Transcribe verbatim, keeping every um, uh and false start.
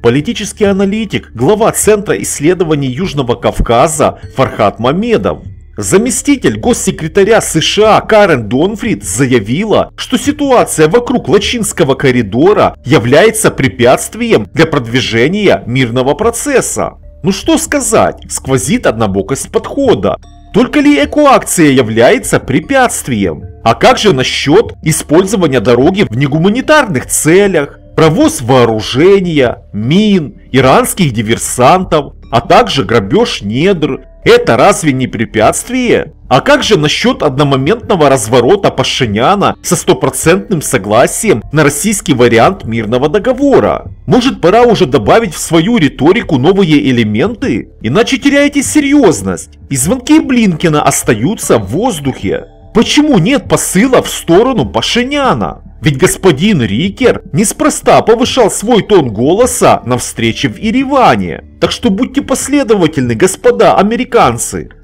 политический аналитик, глава Центра исследований Южного Кавказа Фархад Мамедов. Заместитель госсекретаря США Карен Донфрид заявила, что ситуация вокруг Лачинского коридора является препятствием для продвижения мирного процесса. Ну что сказать, сквозит однобокость подхода. Только ли экоакция является препятствием? А как же насчет использования дороги в негуманитарных целях, провоз вооружения, мин, иранских диверсантов, а также грабеж недр? Это разве не препятствие? А как же насчет одномоментного разворота Пашиняна со стопроцентным согласием на российский вариант мирного договора? Может, пора уже добавить в свою риторику новые элементы? Иначе теряете серьезность, и звонки Блинкена остаются в воздухе. Почему нет посыла в сторону Пашиняна? Ведь господин Рикер неспроста повышал свой тон голоса на встрече в Ереване. Так что будьте последовательны, господа американцы.